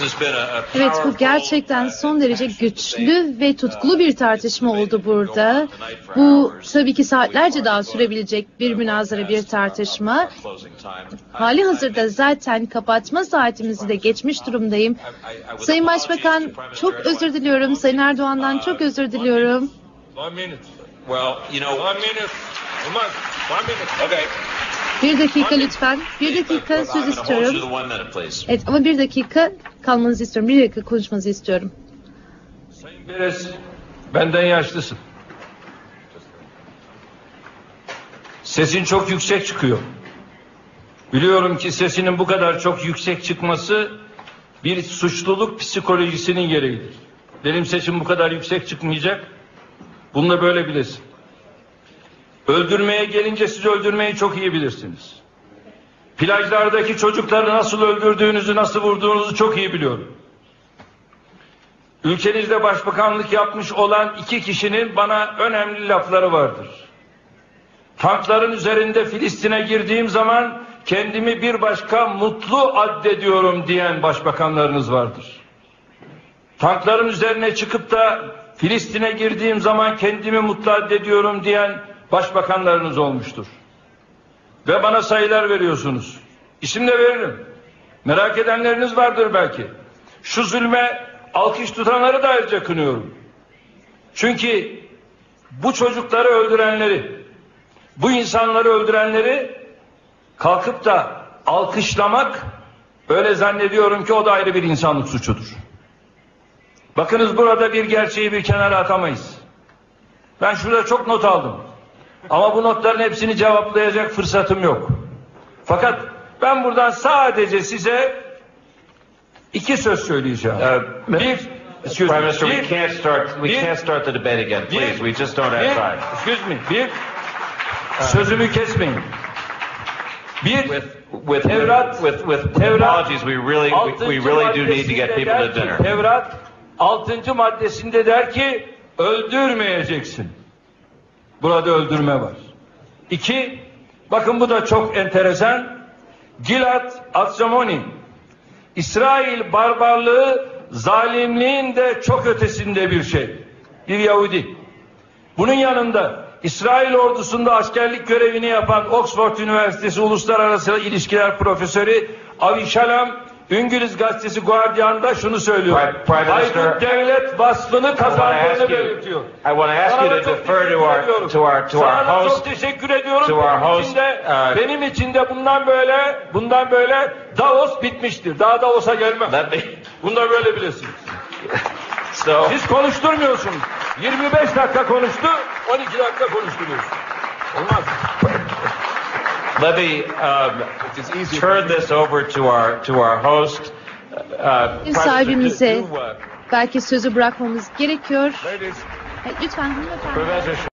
Evet, bu gerçekten son derece güçlü ve tutkulu bir tartışma oldu burada. Bu tabii ki saatlerce daha sürebilecek bir münazara, bir tartışma. Hali hazırda zaten kapatma saatimizi de geçmiş durumdayım. Sayın Başbakan, çok özür diliyorum. Sayın Erdoğan'dan çok özür diliyorum. Bir dakika lütfen. Bir dakika söz istiyorum. Evet, ama bir dakika kalmanızı istiyorum. Bir dakika konuşmanızı istiyorum. Sayın Perez, benden yaşlısın. Sesin çok yüksek çıkıyor. Biliyorum ki sesinin bu kadar çok yüksek çıkması bir suçluluk psikolojisinin gereğidir. Benim sesim bu kadar yüksek çıkmayacak. Bunu da böyle bilesin. Öldürmeye gelince siz öldürmeyi çok iyi bilirsiniz. Plajlardaki çocukları nasıl öldürdüğünüzü, nasıl vurduğunuzu çok iyi biliyorum. Ülkenizde başbakanlık yapmış olan 2 kişinin bana önemli lafları vardır. Tankların üzerinde Filistin'e girdiğim zaman kendimi bir başka mutlu addediyorum diyen başbakanlarınız vardır. Tankların üzerine çıkıp da Filistin'e girdiğim zaman kendimi mutlu addediyorum diyen başbakanlarınız olmuştur. Ve bana sayılar veriyorsunuz. İsim de veririm. Merak edenleriniz vardır belki. Şu zulme alkış tutanları da ayrıca kınıyorum. Çünkü bu çocukları öldürenleri, bu insanları öldürenleri kalkıp da alkışlamak, öyle zannediyorum ki o da ayrı bir insanlık suçudur. Bakınız, burada bir gerçeği bir kenara atamayız. Ben şurada çok not aldım. Ama bu notların hepsini cevaplayacak fırsatım yok. Fakat ben buradan sadece size 2 söz söyleyeceğim. Prime Minister, we can't start the debate again, please. We just don't have time. Excuse me. Sözümü kesmeyin. With apologies, we really do need to get people to dinner. Tevrat 6. maddesinde der ki öldürmeyeceksin. Burada öldürme var. 2, bakın bu da çok enteresan. Gilad Atzamoni, İsrail barbarlığı zalimliğin de çok ötesinde bir şey. Bir Yahudi. Bunun yanında İsrail ordusunda askerlik görevini yapan Oxford Üniversitesi Uluslararası İlişkiler Profesörü Avi Shalom, İngiliz gazetesi Guardian'da şunu söylüyor. Haydut devlet vasfını kazandığını belirtiyor. I want to ask you to defer to our Sana host. çok teşekkür ediyorum. To our host, Benim için de bundan böyle Davos bitmiştir. Daha Davos'a gelmem. Bunu da böyle bilesiniz. Siz konuşturmuyorsunuz. 25 dakika konuştu, 12 dakika konuşturuyorsun. Olmaz. Let me turn this over to our host. Ev sahibimize belki sözü bırakmamız gerekiyor. Lütfen hanımefendi. Professor